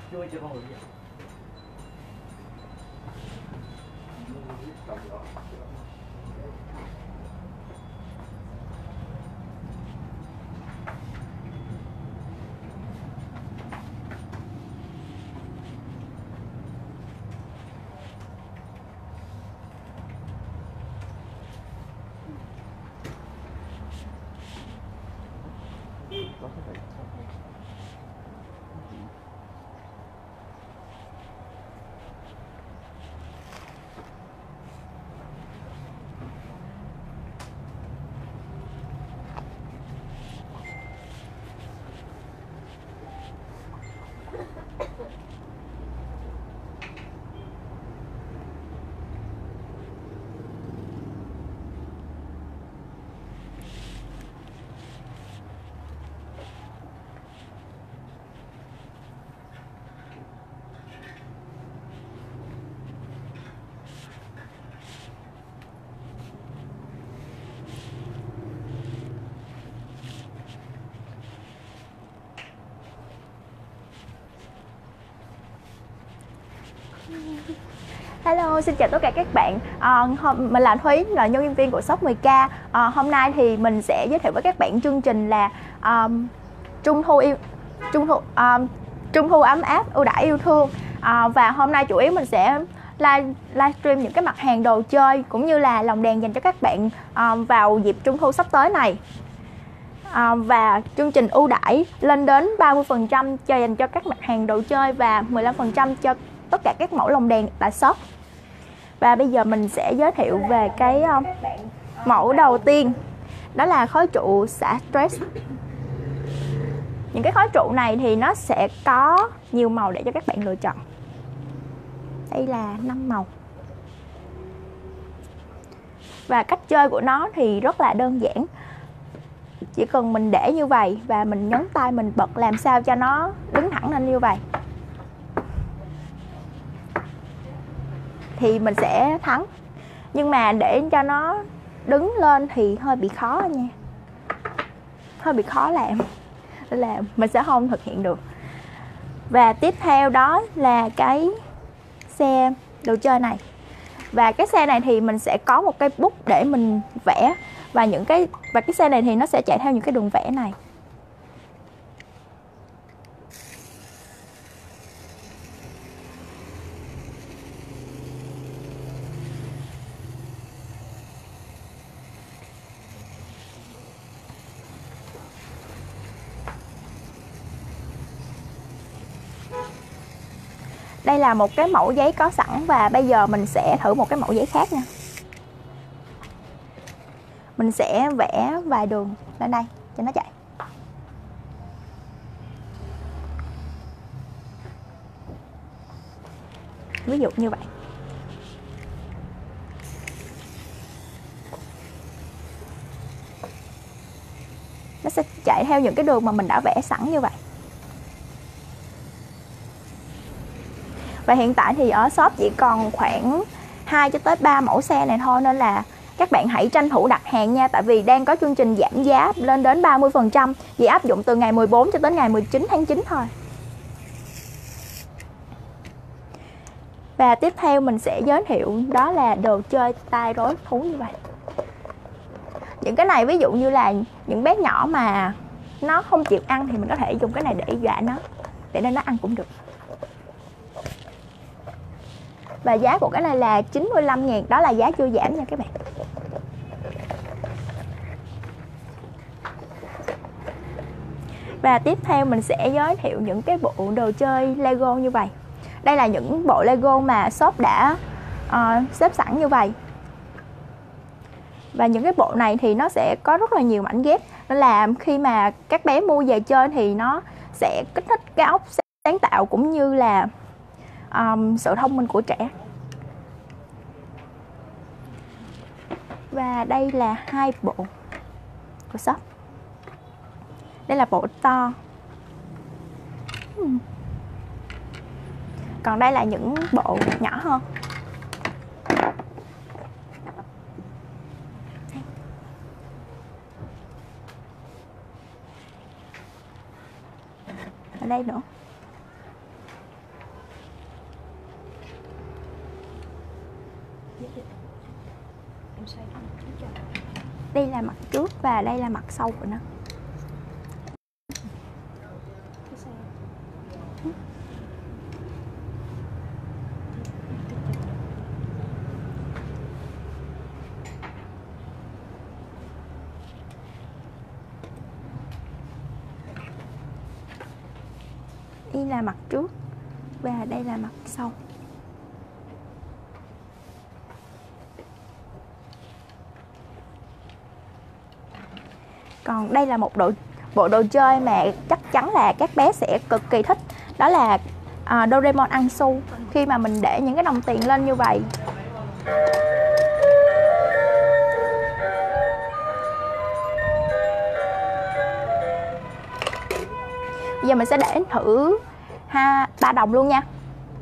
Hello, xin chào tất cả các bạn. Mình là Thúy, là nhân viên viên của shop 10K. Hôm nay thì mình sẽ giới thiệu với các bạn chương trình là Trung thu ấm áp ưu đãi yêu thương. Và hôm nay chủ yếu mình sẽ livestream những cái mặt hàng đồ chơi cũng như là lồng đèn dành cho các bạn vào dịp Trung thu sắp tới này. Và chương trình ưu đãi lên đến 30% dành cho các mặt hàng đồ chơi và 15% cho tất cả các mẫu lồng đèn tại shop. Và bây giờ mình sẽ giới thiệu về cái mẫu đầu tiên, đó là khói trụ xả stress. Những cái khói trụ này thì nó sẽ có nhiều màu để cho các bạn lựa chọn. Đây là 5 màu. Và cách chơi của nó thì rất là đơn giản. Chỉ cần mình để như vậy và mình nhấn tay mình bật làm sao cho nó đứng thẳng lên như vậy thì mình sẽ thắng. Nhưng mà để cho nó đứng lên thì hơi bị khó nha. Hơi bị khó làm. Nên là mình sẽ không thực hiện được. Và tiếp theo đó là cái xe đồ chơi này. Và cái xe này thì mình sẽ có một cái bút để mình vẽ. Và cái xe này thì nó sẽ chạy theo những cái đường vẽ này. Đây là một cái mẫu giấy có sẵn và bây giờ mình sẽ thử một cái mẫu giấy khác nha. Mình sẽ vẽ vài đường lên đây cho nó chạy. Ví dụ như vậy. Nó sẽ chạy theo những cái đường mà mình đã vẽ sẵn như vậy. Và hiện tại thì ở shop chỉ còn khoảng 2 cho tới 3 mẫu xe này thôi, nên là các bạn hãy tranh thủ đặt hàng nha. Tại vì đang có chương trình giảm giá lên đến 30%, chỉ áp dụng từ ngày 14 cho đến ngày 19 tháng 9 thôi. Và tiếp theo mình sẽ giới thiệu đó là đồ chơi tay rối thú như vậy. Những cái này ví dụ như là những bé nhỏ mà nó không chịu ăn thì mình có thể dùng cái này để dọa nó, để nên nó ăn cũng được. Và giá của cái này là 95.000, đó là giá chưa giảm nha các bạn. Và tiếp theo mình sẽ giới thiệu những cái bộ đồ chơi Lego như vậy. Đây là những bộ Lego mà shop đã xếp sẵn như vậy. Và những cái bộ này thì nó sẽ có rất là nhiều mảnh ghép, nên là khi mà các bé mua về chơi thì nó sẽ kích thích cái óc sáng tạo cũng như là sự thông minh của trẻ. Và đây là 2 bộ của shop. Đây là bộ to. Còn đây là những bộ nhỏ hơn. Ở đây nữa. Đây là mặt trước và đây là mặt sau của nó. Đây là mặt trước và đây là mặt sau. Còn đây là một bộ đồ chơi mà chắc chắn là các bé sẽ cực kỳ thích. Đó là Doraemon ăn xu. Khi mà mình để những cái đồng tiền lên như vậy, bây giờ mình sẽ để thử 3 đồng luôn nha.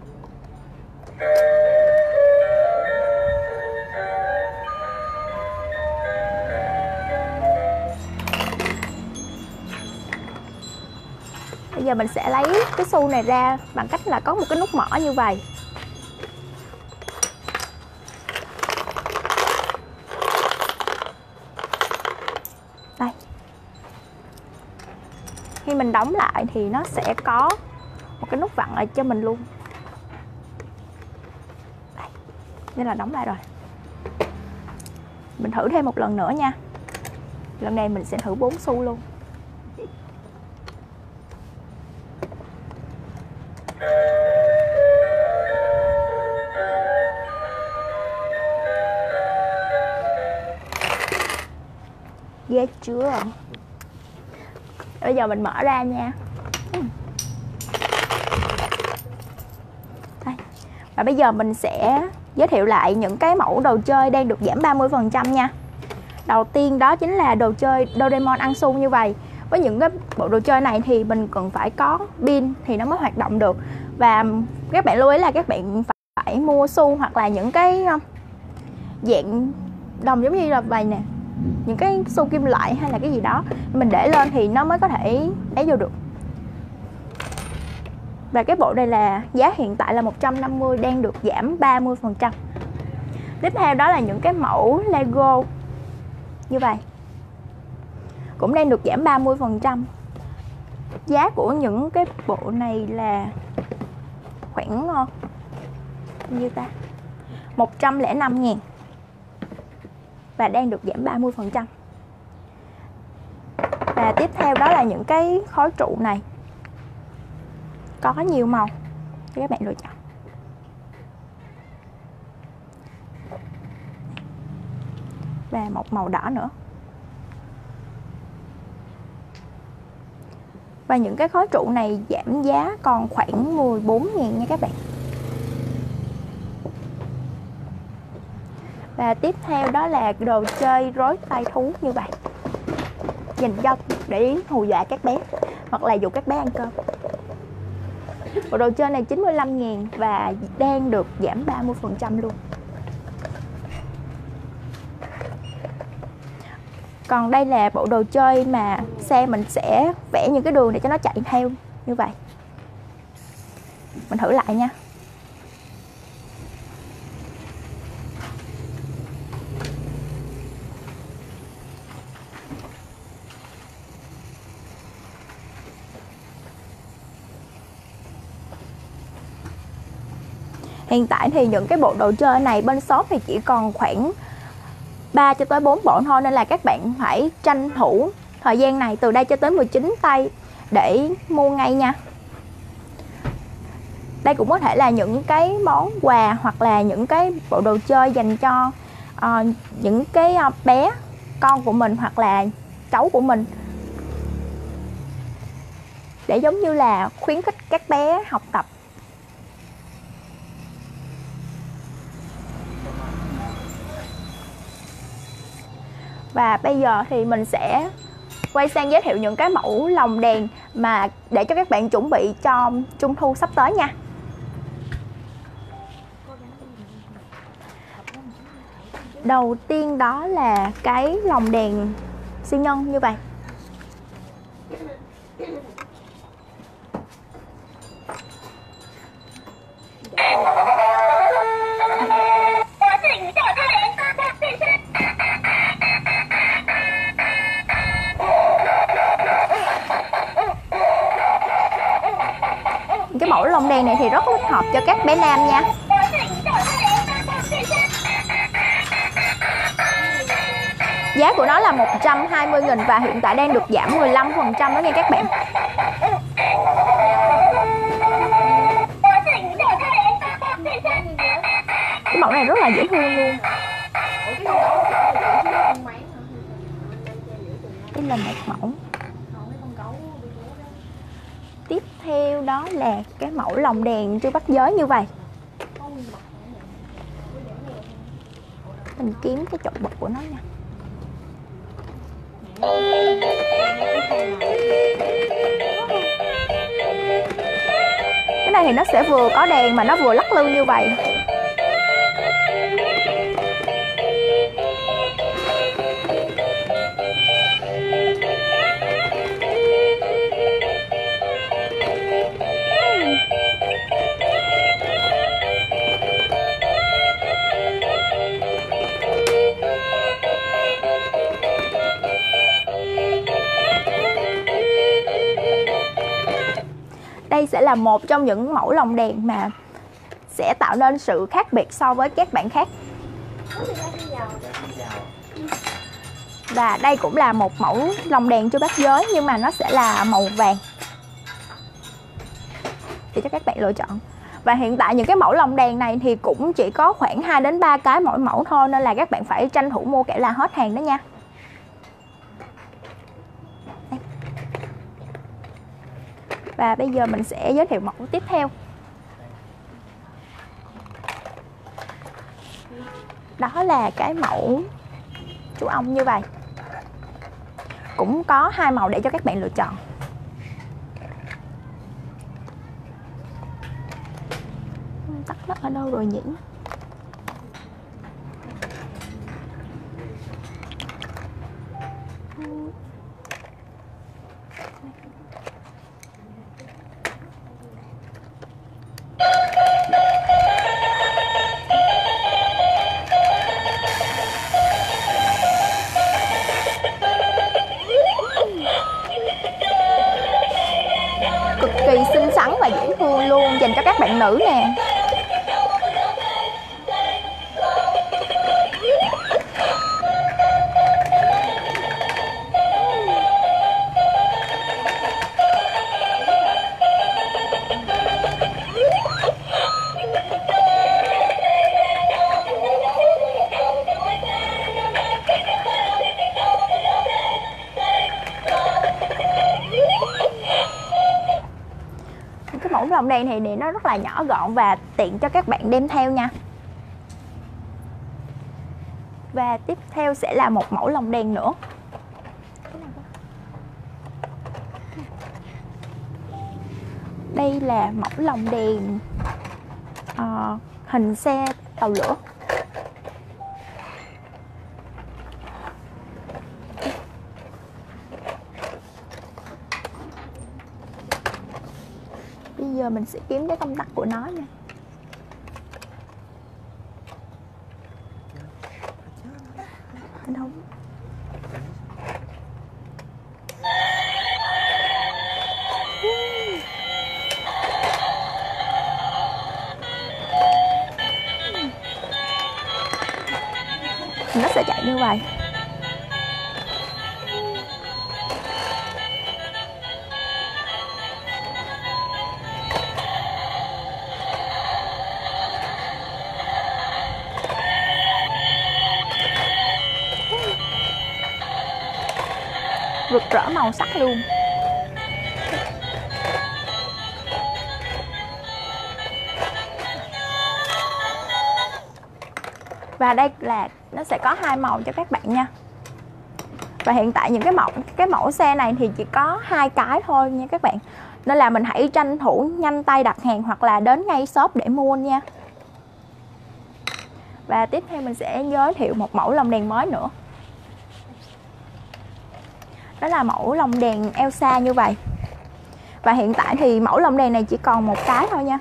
Bây giờ mình sẽ lấy cái xu này ra bằng cách là có một cái nút mở như vậy. Đây. Khi mình đóng lại thì nó sẽ có một cái nút vặn lại cho mình luôn. Đây. Đây là đóng lại rồi. Mình thử thêm một lần nữa nha. Lần này mình sẽ thử 4 xu luôn. Ghê chưa? Bây giờ mình mở ra nha. Đây. Và bây giờ mình sẽ giới thiệu lại những cái mẫu đồ chơi đang được giảm 30% nha. Đầu tiên đó chính là đồ chơi Doraemon ăn xu như vậy. Với những cái bộ đồ chơi này thì mình cần phải có pin thì nó mới hoạt động được. Và các bạn lưu ý là các bạn phải mua xu hoặc là những cái dạng đồng giống như là vậy nè, những cái xu kim loại hay là cái gì đó mình để lên thì nó mới có thể đáy vô được. Và cái bộ đây là giá hiện tại là 150, đang được giảm 30%. Tiếp theo đó là những cái mẫu Lego như vậy, cũng đang được giảm 30%. Giá của những cái bộ này là khoảng như ta 105.000 và đang được giảm 30%. Và tiếp theo đó là những cái khối trụ này, có nhiều màu cho các bạn lựa chọn. Và một màu đỏ nữa. Và những cái khối trụ này giảm giá còn khoảng 14.000 nha các bạn. Và tiếp theo đó là đồ chơi rối tay thú như vậy, dành cho để hù dọa các bé hoặc là dụ các bé ăn cơm. Bộ đồ chơi này 95.000 và đang được giảm 30% luôn. Còn đây là bộ đồ chơi mà xe mình sẽ vẽ những cái đường để cho nó chạy theo như vậy. Mình thử lại nha. Hiện tại thì những cái bộ đồ chơi này bên shop thì chỉ còn khoảng 3 cho tới 4 bộ thôi, nên là các bạn phải tranh thủ thời gian này từ đây cho tới 19 tây để mua ngay nha. Đây cũng có thể là những cái món quà hoặc là những cái bộ đồ chơi dành cho những cái bé con của mình hoặc là cháu của mình, để giống như là khuyến khích các bé học tập. Và bây giờ thì mình sẽ quay sang giới thiệu những cái mẫu lồng đèn mà để cho các bạn chuẩn bị cho Trung thu sắp tới nha. Đầu tiên đó là cái lồng đèn siêu nhân như vậy. Cái mẫu lông đèn này thì rất thích hợp cho các bé nam nha. Giá của nó là 120.000 và hiện tại đang được giảm 15% đó nha các bạn. Cái mẫu này rất là dễ thương luôn. Đây là một mẫu. Tiếp theo đó là cái mẫu lồng đèn trư bắt giới như vậy. Mình kiếm cái chỗ bật của nó nha. Cái này thì nó sẽ vừa có đèn mà nó vừa lắc lư như vậy. Đây sẽ là một trong những mẫu lồng đèn mà sẽ tạo nên sự khác biệt so với các bạn khác. Và đây cũng là một mẫu lồng đèn trư bắt giới nhưng mà nó sẽ là màu vàng để cho các bạn lựa chọn. Và hiện tại những cái mẫu lồng đèn này thì cũng chỉ có khoảng 2 đến 3 cái mỗi mẫu thôi, nên là các bạn phải tranh thủ mua kẻo là hết hàng đó nha. Đây. Và bây giờ mình sẽ giới thiệu mẫu tiếp theo. Đó là cái mẫu chú ong như vậy. Cũng có 2 màu để cho các bạn lựa chọn. Tắt nó ở đâu rồi nhỉ? Cực kỳ xinh xắn và dễ thương luôn, dành cho các bạn nữ nè. Cái mẫu lồng đèn thì nó rất là nhỏ gọn và tiện cho các bạn đem theo nha. Và tiếp theo sẽ là một mẫu lồng đèn nữa. Đây là mẫu lồng đèn hình xe tàu lửa. Bây giờ mình sẽ kiếm cái công tắc của nó nha. Đâu? Nó sẽ chạy như vậy. Rực rỡ màu sắc luôn. Và đây là nó sẽ có 2 màu cho các bạn nha. Và hiện tại những cái mẫu xe này thì chỉ có 2 cái thôi nha các bạn. Nên là mình hãy tranh thủ nhanh tay đặt hàng hoặc là đến ngay shop để mua nha. Và tiếp theo mình sẽ giới thiệu một mẫu lồng đèn mới nữa. Đó là mẫu lồng đèn Elsa như vậy. Và hiện tại thì mẫu lồng đèn này chỉ còn 1 cái thôi nha.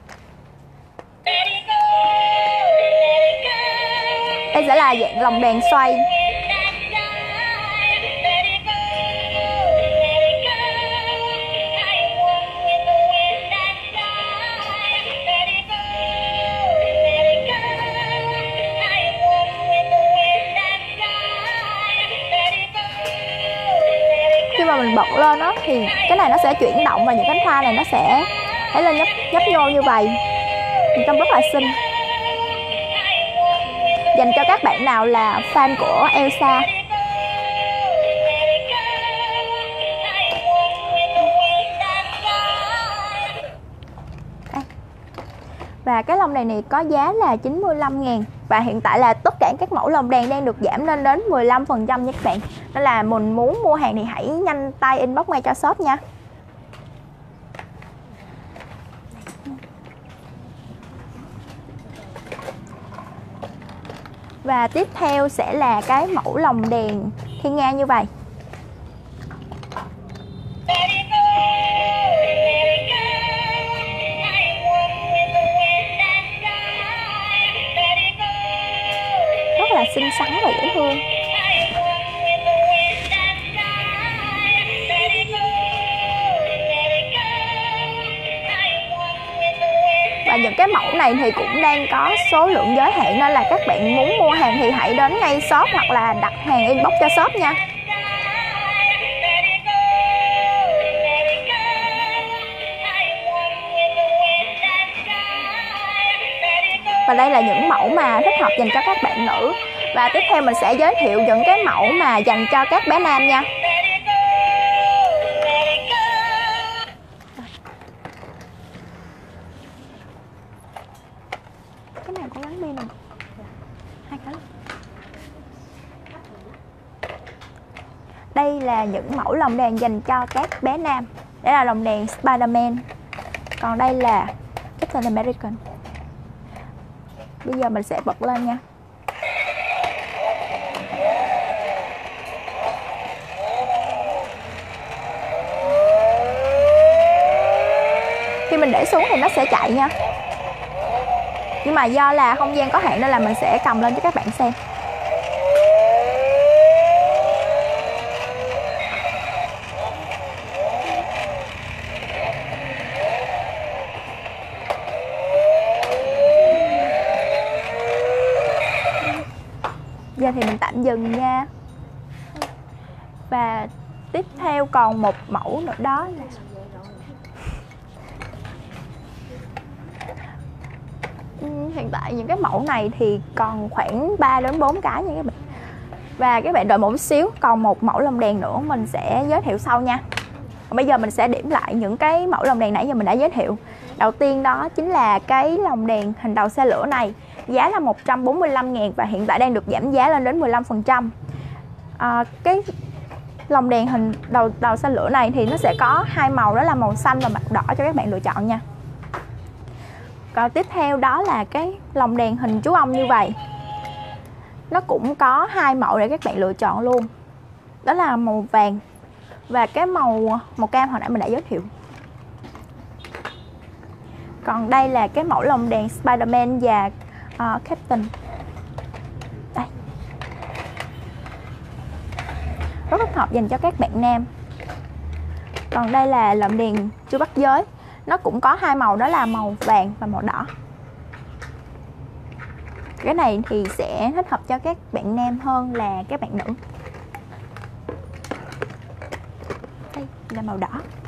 Đây sẽ là dạng lồng đèn xoay. thì cái này nó sẽ chuyển động và những cánh hoa này nó sẽ thấy lên nhấp nhô như vậy, trông rất là xinh. Dành cho các bạn nào là fan của Elsa. Và cái lồng đèn này có giá là 95.000. Và hiện tại là tất cả các mẫu lồng đèn đang được giảm lên đến 15% nha các bạn. Nên là mình muốn mua hàng thì hãy nhanh tay inbox ngay cho shop nha. Và tiếp theo sẽ là cái mẫu lồng đèn thiên nga như vậy. Rất là xinh xắn và dễ thương. Và những cái mẫu này thì cũng đang có số lượng giới hạn, nên là các bạn muốn mua hàng thì hãy đến ngay shop hoặc là đặt hàng inbox cho shop nha. Và đây là những mẫu mà thích hợp dành cho các bạn nữ. Và tiếp theo mình sẽ giới thiệu những cái mẫu mà dành cho các bé nam nha. Cái này có gắn pin không? Hai cái. Đây là những mẫu lồng đèn dành cho các bé nam. Đây là lồng đèn Spider-Man. Còn đây là Captain American. Bây giờ mình sẽ bật lên nha. Khi mình để xuống thì nó sẽ chạy nha. Nhưng mà do là không gian có hạn nên là mình sẽ cầm lên cho các bạn xem. Giờ thì mình tạm dừng nha. Và tiếp theo còn một mẫu nữa, đó là hiện tại những cái mẫu này thì còn khoảng 3 đến 4 cái nha các bạn. Và các bạn đợi một xíu, còn một mẫu lồng đèn nữa mình sẽ giới thiệu sau nha. Còn bây giờ mình sẽ điểm lại những cái mẫu lồng đèn nãy giờ mình đã giới thiệu. Đầu tiên đó chính là cái lồng đèn hình đầu xe lửa này. Giá là 145.000 và hiện tại đang được giảm giá lên đến 15%. Cái lồng đèn hình đầu xe lửa này thì nó sẽ có hai màu, đó là màu xanh và màu đỏ cho các bạn lựa chọn nha. Còn tiếp theo đó là cái lồng đèn hình chú ong như vậy. Nó cũng có hai màu để các bạn lựa chọn luôn. Đó là màu vàng và cái màu cam hồi nãy mình đã giới thiệu. Còn đây là cái mẫu lồng đèn Spider-Man và Captain. Đây. Rất thích hợp dành cho các bạn nam. Còn đây là lồng đèn chú bắt giới. Nó cũng có hai màu, đó là màu vàng và màu đỏ. Cái này thì sẽ thích hợp cho các bạn nam hơn là các bạn nữ. Đây là màu đỏ.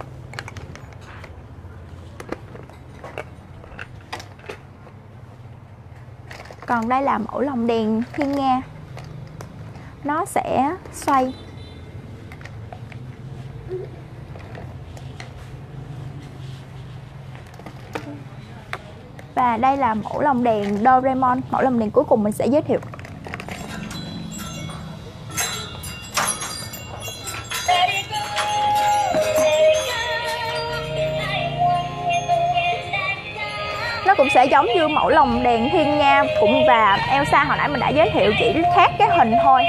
Còn đây là mẫu lồng đèn thiên nga. Nó sẽ xoay. Và đây là mẫu lồng đèn Doraemon, mẫu lồng đèn cuối cùng mình sẽ giới thiệu. Nó cũng sẽ giống như mẫu lồng đèn thiên nga cũng và Elsa hồi nãy mình đã giới thiệu, chỉ khác cái hình thôi.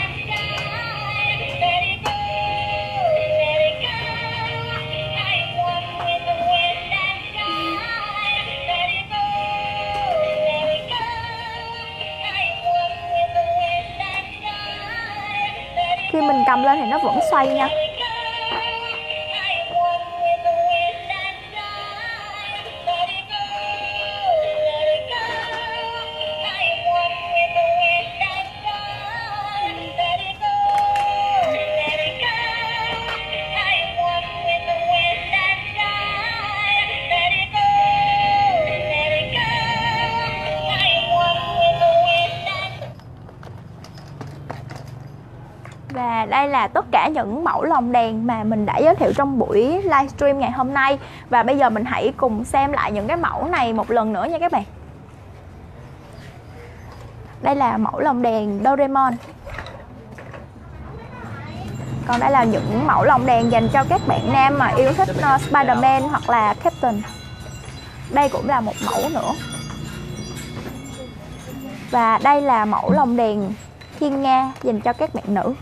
Khi mình cầm lên thì nó vẫn xoay nha. là tất cả những mẫu lồng đèn mà mình đã giới thiệu trong buổi livestream ngày hôm nay. Và bây giờ mình hãy cùng xem lại những cái mẫu này một lần nữa nha các bạn. Đây là mẫu lồng đèn Doraemon. Còn đây là những mẫu lồng đèn dành cho các bạn nam mà yêu thích Spider-Man hoặc là Captain. Đây cũng là một mẫu nữa. Và đây là mẫu lồng đèn Thiên Nga dành cho các bạn nữ.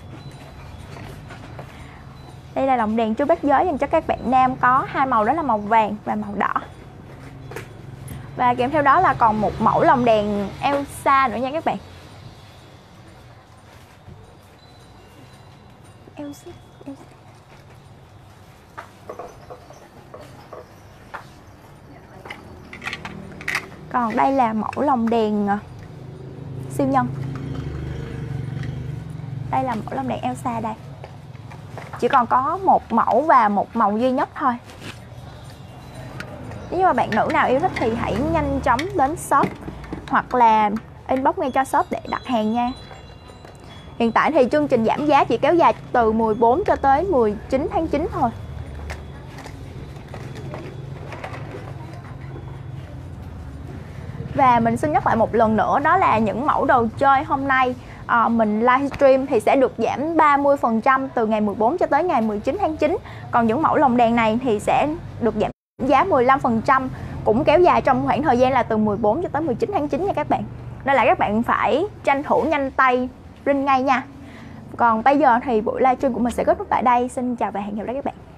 Đây là lồng đèn Chúa Bát Giới dành cho các bạn nam, có hai màu, đó là màu vàng và màu đỏ. Và kèm theo đó là còn một mẫu lồng đèn Elsa nữa nha các bạn. Elsa. Còn đây là mẫu lồng đèn siêu nhân. Đây là mẫu lồng đèn Elsa đây. Chỉ còn có một mẫu và một màu duy nhất thôi. Nếu như mà bạn nữ nào yêu thích thì hãy nhanh chóng đến shop hoặc là inbox ngay cho shop để đặt hàng nha. Hiện tại thì chương trình giảm giá chỉ kéo dài từ 14 cho tới 19 tháng 9 thôi. Và mình xin nhắc lại một lần nữa, đó là những mẫu đồ chơi hôm nay mình livestream thì sẽ được giảm 30% từ ngày 14 cho tới ngày 19 tháng 9. Còn những mẫu lồng đèn này thì sẽ được giảm giá 15%, cũng kéo dài trong khoảng thời gian là từ 14 cho tới 19 tháng 9 nha các bạn. Nên là các bạn phải tranh thủ nhanh tay ring ngay nha. Còn bây giờ thì buổi livestream của mình sẽ kết thúc tại đây. Xin chào và hẹn gặp lại các bạn.